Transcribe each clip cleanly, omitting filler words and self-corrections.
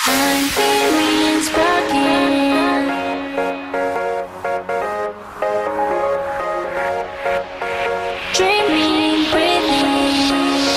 I'm feeling sparking. Dreaming, breathing.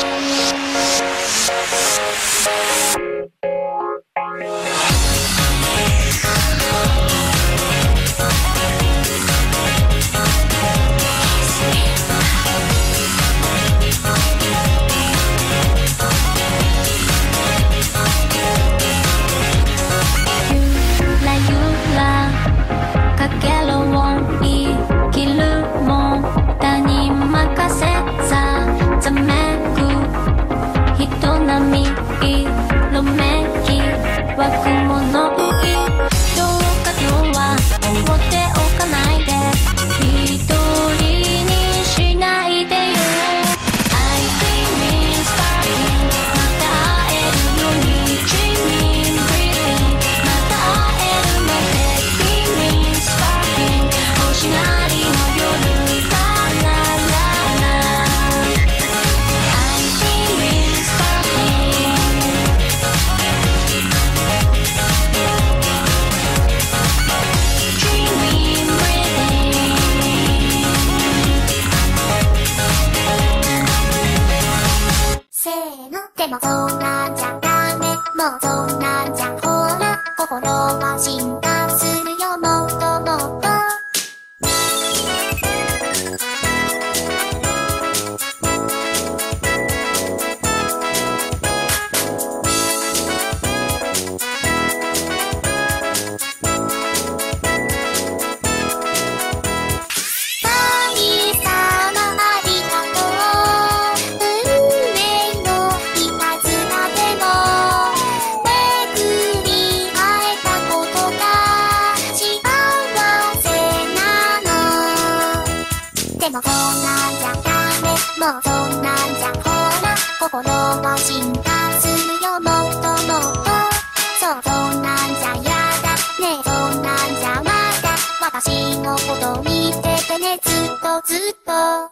でもそんなんじゃダメ、もうそんなんじゃほら心は進化するよもっともっとでもそんなんじゃダメ、もうそんなんじゃほら心は進化するよもっともっとそうそんなんじゃやだねえそんなんじゃまだ私のこと見ててねずっとずっと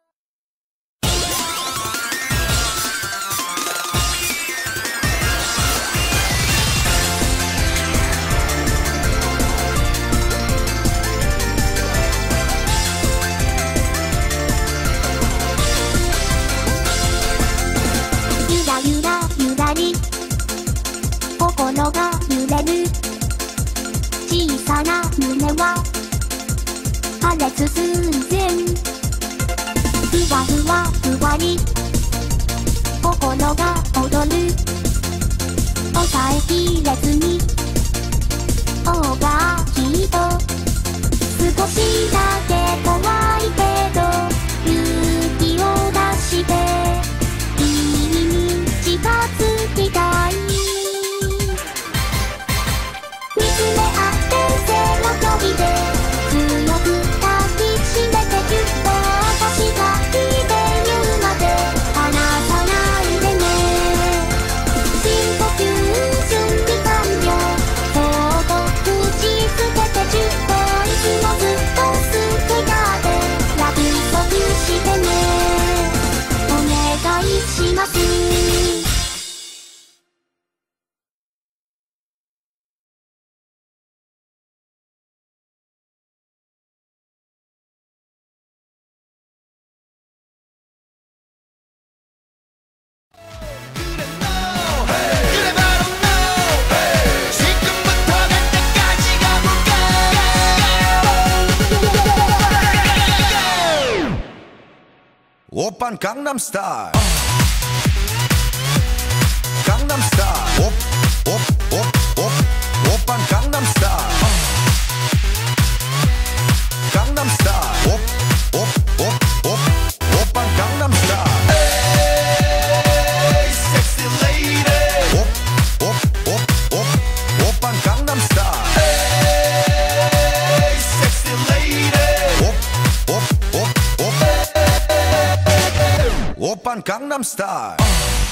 ゆらゆらに心が揺れる小さな胸は破裂寸前ふわふわふわに心が踊る抑えきれずにオーバーヒート少しだけ怖いけど勇気を出して近づきたい見つめ合ってゼロ距離で強く抱きしめてぎゅっと私がいいって言うまで離さないでね深呼吸準備完了そっと口つけて10個いつもずっと好きだって約束してねお願いします 오빤 강남스타일 강남스타일 오빤 강남스타일 강남스타일 오빤 강남스타일 에이 섹시 레이디 오빤 강남스타일 에이 섹시 레이디 오빤 강남스타일